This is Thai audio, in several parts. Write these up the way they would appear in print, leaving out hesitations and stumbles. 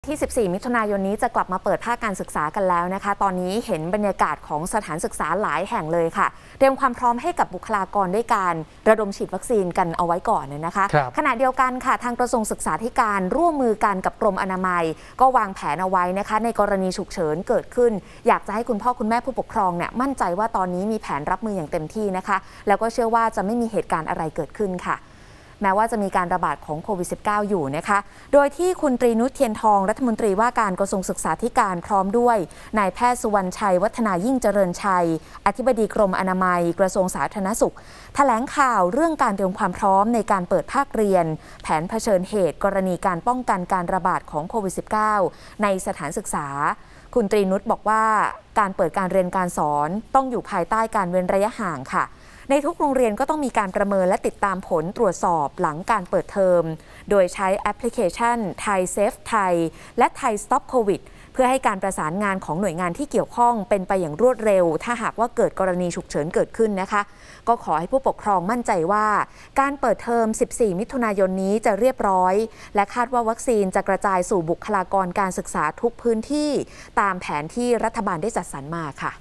ที่ 14 มิถุนายนนี้จะกลับมาเปิดภาคการศึกษากันแล้วนะคะ ตอนนี้เห็นบรรยากาศของสถานศึกษาหลายแห่งเลยค่ะเตรียมความพร้อมให้กับบุคลากรด้วยการระดมฉีดวัคซีนกันเอาไว้ก่อนนะคะขณะเดียวกันค่ะทางกระทรวงศึกษาธิการร่วมมือกันกับกรมอนามัยก็วางแผนเอาไว้นะคะในกรณีฉุกเฉินเกิดขึ้นอยากจะให้คุณพ่อคุณแม่ผู้ปกครองเนี่ยมั่นใจว่าตอนนี้มีแผนรับมืออย่างเต็มที่นะคะแล้วก็เชื่อว่าจะไม่มีเหตุการณ์อะไรเกิดขึ้นค่ะแม้ว่าจะมีการระบาดของโควิด -19 อยู่นะคะโดยที่คุณตรีนุชเทียนทองรัฐมนตรีว่าการกระทรวงศึกษาธิการพร้อมด้วยนายแพทย์สุวรรณชัยวัฒนายิ่งเจริญชัยอธิบดีกรมอนามัยกระทรวงสาธารณสุขแถลงข่าวเรื่องการเตรียมความพร้อมในการเปิดภาคเรียนแผนเผชิญเหตุกรณีการป้องกันการระบาดของโควิด -19 ในสถานศึกษาคุณตรีนุชบอกว่าการเปิดการเรียนการสอนต้องอยู่ภายใต้การเว้นระยะห่างค่ะในทุกโรงเรียนก็ต้องมีการประเมินและติดตามผลตรวจสอบหลังการเปิดเทอมโดยใช้แอปพลิเคชันไทยเซฟไทยและไทยสต็อปโควิดเพื่อให้การประสานงานของหน่วยงานที่เกี่ยวข้องเป็นไปอย่างรวดเร็วถ้าหากว่าเกิดกรณีฉุกเฉินเกิดขึ้นนะคะก็ขอให้ผู้ปกครองมั่นใจว่าการเปิดเทอม 14 มิถุนายนนี้จะเรียบร้อยและคาดว่าวัคซีนจะกระจายสู่บุคลากรการศึกษาทุกพื้นที่ตามแผนที่รัฐบาลได้จัดสรรมาค่ะ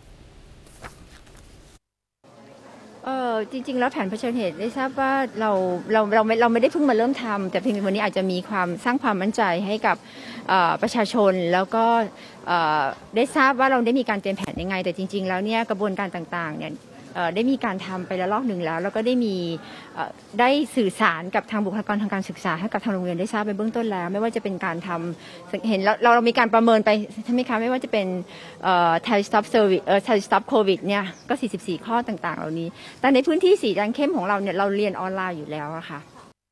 จริงๆแล้วแผนเผชิญเหตุได้ทราบว่าเราไม่ได้เพิ่งมาเริ่มทำแต่เพียงวันนี้อาจจะมีความสร้างความมั่นใจให้กับประชาชนแล้วก็ได้ทราบว่าเราได้มีการเตรียมแผนยังไงแต่จริงๆแล้วเนี่ยกระบวนการต่างๆเนี่ยได้มีการทำไปแล้วรอบหนึ่งแล้วก็ได้สื่อสารกับทางบุคลากรทางการศึกษาให้กับทางโรงเรียนได้ทราบไปเบื้องต้นแล้วไม่ว่าจะเป็นการทำเห็นเรามีการประเมินไปใช่ไหมคะไม่ว่าจะเป็นไทยสต็อปเซอร์วิสไทยสต็อปโควิดเนี่ยก็44ข้อต่างๆเหล่านี้แต่ในพื้นที่สีแดงเข้มของเราเนี่ยเราเรียนออนไลน์อยู่แล้วอะค่ะ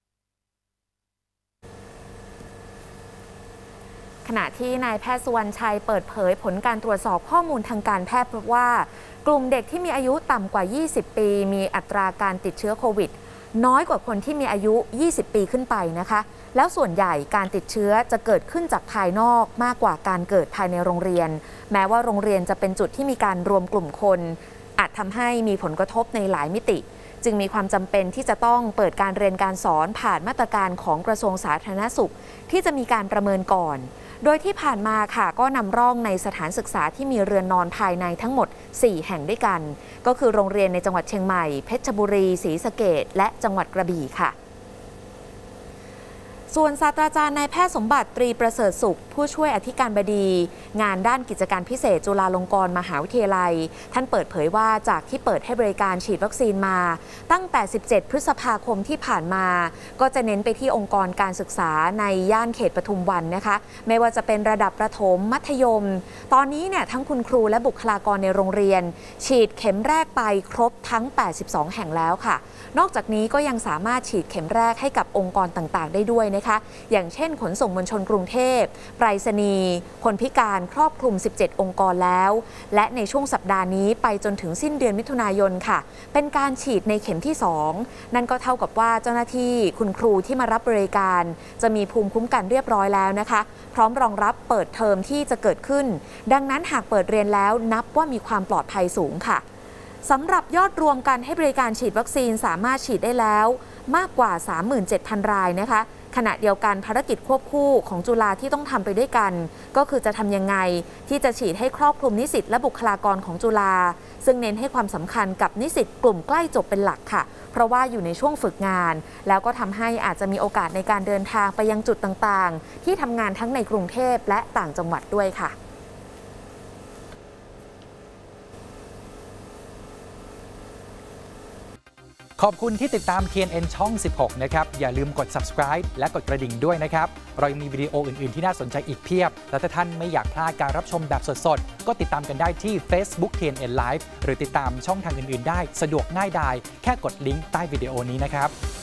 ขณะที่นายแพทย์สุวรรณชัยเปิดเผยผลการตรวจสอบข้อมูลทางการแพทย์พบว่ากลุ่มเด็กที่มีอายุต่ำกว่า 20 ปีมีอัตราการติดเชื้อโควิดน้อยกว่าคนที่มีอายุ 20 ปีขึ้นไปนะคะแล้วส่วนใหญ่การติดเชื้อจะเกิดขึ้นจากภายนอกมากกว่าการเกิดภายในโรงเรียนแม้ว่าโรงเรียนจะเป็นจุดที่มีการรวมกลุ่มคนอาจทำให้มีผลกระทบในหลายมิติจึงมีความจำเป็นที่จะต้องเปิดการเรียนการสอนผ่านมาตรการของกระทรวงสาธารณสุขที่จะมีการประเมินก่อนโดยที่ผ่านมาค่ะก็นำร่องในสถานศึกษาที่มีเรือนนอนภายในทั้งหมด4แห่งด้วยกันก็คือโรงเรียนในจังหวัดเชียงใหม่เพชรบุรีศรีสะเกษและจังหวัดกระบี่ค่ะส่วนศาสตราจารย์นายแพทย์สมบัติตรีประเสริฐสุขผู้ช่วยอธิการบดีงานด้านกิจการพิเศษจุฬาลงกรณ์มหาวิทยาลัยท่านเปิดเผยว่าจากที่เปิดให้บริการฉีดวัคซีนมาตั้งแต่17 พฤษภาคมที่ผ่านมาก็จะเน้นไปที่องค์กรการศึกษาในย่านเขตปทุมวันนะคะไม่ว่าจะเป็นระดับประถมมัธยมตอนนี้เนี่ยทั้งคุณครูและบุคลากรในโรงเรียนฉีดเข็มแรกไปครบทั้ง82แห่งแล้วค่ะนอกจากนี้ก็ยังสามารถฉีดเข็มแรกให้กับองค์กรต่างๆได้ด้วยนะคะอย่างเช่นขนส่งมวลชนกรุงเทพไปรษณีย์คนพิการครอบคลุม17องค์กรแล้วและในช่วงสัปดาห์นี้ไปจนถึงสิ้นเดือนมิถุนายนค่ะเป็นการฉีดในเข็มที่2นั่นก็เท่ากับว่าเจ้าหน้าที่คุณครูที่มารับบริการจะมีภูมิคุ้มกันเรียบร้อยแล้วนะคะพร้อมรองรับเปิดเทอมที่จะเกิดขึ้นดังนั้นหากเปิดเรียนแล้วนับว่ามีความปลอดภัยสูงค่ะสำหรับยอดรวมการให้บริการฉีดวัคซีนสามารถฉีดได้แล้วมากกว่า 37,000 รายนะคะขณะเดียวกันภารกิจควบคู่ของจุฬาที่ต้องทำไปด้วยกันก็คือจะทำยังไงที่จะฉีดให้ครอบคลุมนิสิตและบุคลากรของจุฬาซึ่งเน้นให้ความสำคัญกับนิสิตกลุ่มใกล้จบเป็นหลักค่ะเพราะว่าอยู่ในช่วงฝึกงานแล้วก็ทำให้อาจจะมีโอกาสในการเดินทางไปยังจุดต่างๆที่ทำงานทั้งในกรุงเทพและต่างจังหวัดด้วยค่ะขอบคุณที่ติดตาม TNN ช่อง 16 นะครับอย่าลืมกด subscribe และกดกระดิ่งด้วยนะครับเรายังมีวิดีโออื่นๆที่น่าสนใจอีกเพียบและถ้าท่านไม่อยากพลาดการรับชมแบบสดๆก็ติดตามกันได้ที่ Facebook TNN Live หรือติดตามช่องทางอื่นๆได้สะดวกง่ายดายแค่กดลิงก์ใต้วิดีโอนี้นะครับ